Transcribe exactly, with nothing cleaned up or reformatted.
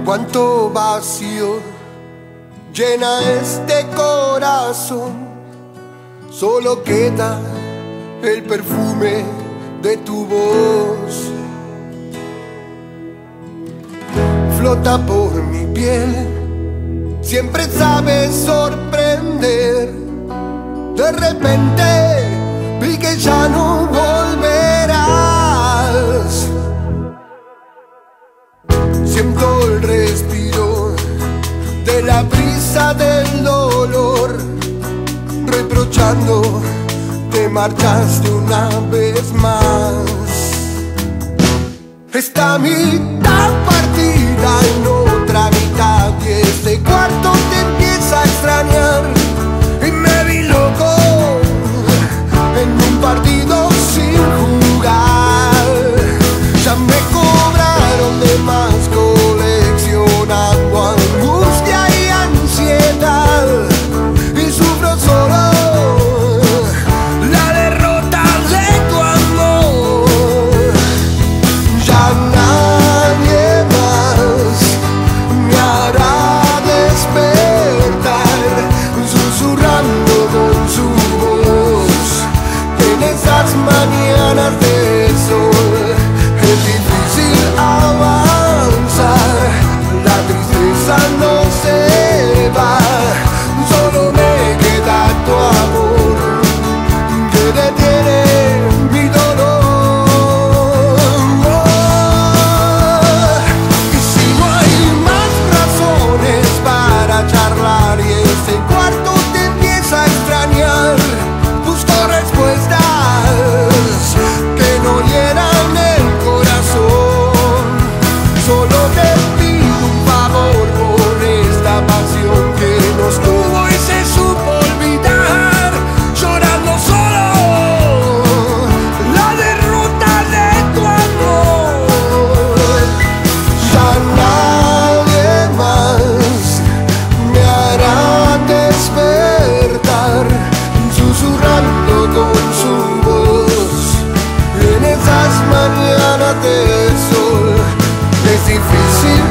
Cuánto vacío llena este corazón. Solo queda el perfume de tu voz. Flota por mi piel, siempre sabes sorprender. De repente vi que ya no volverás. Siento el respiro de la brisa del dolor, reprochando te marchaste una vez más. Esta mitad partida en otra mitad, y este cuarto te empieza a extrañar. Y me vi loco en un partido sin jugar. Ya me cobraron de más coleccionando angustia y ansiedad, y sufro solo la derrota de tu amor. Ya nadie más me hará despertar, susurrando con su voz en esas mañanas de sol. Es difícil avanzar, la tristeza no se va, solo me queda tu amor que detiene mi dolor. Y si no hay más razones para charlar y este cuarto te empieza a extrañar, busco respuestas que no hieran el corazón. Solo te pido un favor por esta pasión que nos tuvo y se supo olvidar, llorando solo la derrota de tu amor. Ya nadie más me hará despertar, susurrando con su voz en esas mañanas de sol. Es difícil